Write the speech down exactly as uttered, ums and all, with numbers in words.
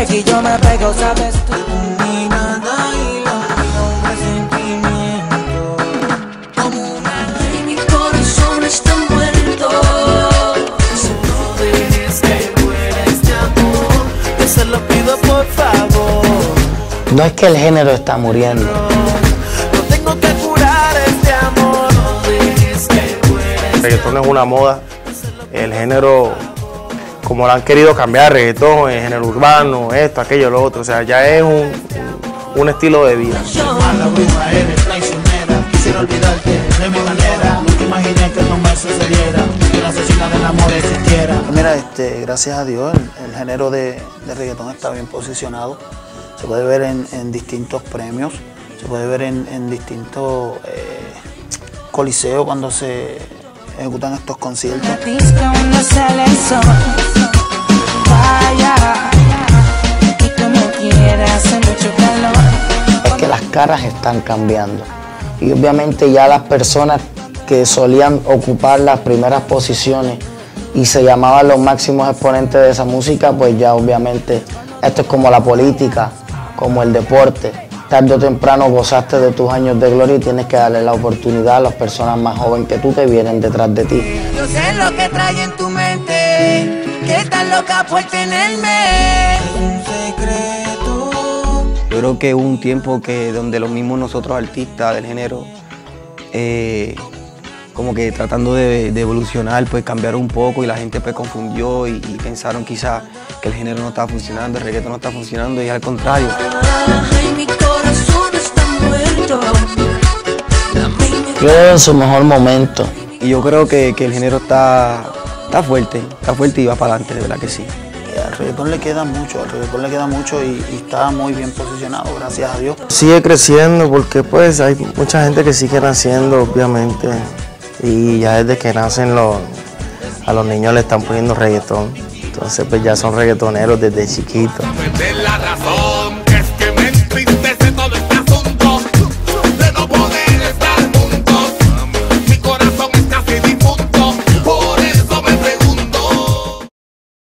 si yo me pego, sabes tú. Mi nada y lo mío, un presentimiento. Como una y mi corazón está muerto. Si no dejes que muera este amor, yo se lo pido por favor. No es que el género está muriendo. No tengo que curar este amor. No dejes que muera este El reggaetón es una moda. El género, como lo han querido cambiar, reggaetón, el género urbano, esto, aquello, lo otro, o sea, ya es un, un estilo de vida. Mala bruja, eres traicionera, quisiera olvidarte de mi manera, nunca imaginé que el comercio se diera, que la asesina del amor existiera. Mira, este, gracias a Dios, el, el género de, de reggaetón está bien posicionado, se puede ver en, en distintos premios, se puede ver en, en distintos eh, coliseos cuando se ejecutan estos conciertos. Es que las caras están cambiando y obviamente ya las personas que solían ocupar las primeras posiciones y se llamaban los máximos exponentes de esa música, pues ya obviamente esto es como la política, como el deporte. Tarde o temprano gozaste de tus años de gloria y tienes que darle la oportunidad a las personas más jóvenes que tú que vienen detrás de ti. Yo sé lo que trae en tu mente, que estás loca por tenerme. Es un secreto. Yo creo que hubo un tiempo que donde los mismos nosotros artistas del género, eh, como que tratando de, de evolucionar, pues cambiaron un poco y la gente pues confundió y, y pensaron quizás que el género no estaba funcionando, el reggaetón no está funcionando y al contrario. Ay, mi corazón está muerto. Yo veo en su mejor momento. Y yo creo que, que el género está, está fuerte, está fuerte y va para adelante, de verdad que sí. Al reggaetón le queda mucho, al reggaetón le queda mucho y, y está muy bien posicionado, gracias a Dios. Sigue creciendo porque pues hay mucha gente que sigue naciendo, obviamente, y ya desde que nacen los, a los niños le están poniendo reggaetón, entonces pues ya son reggaetoneros desde chiquitos. la razón.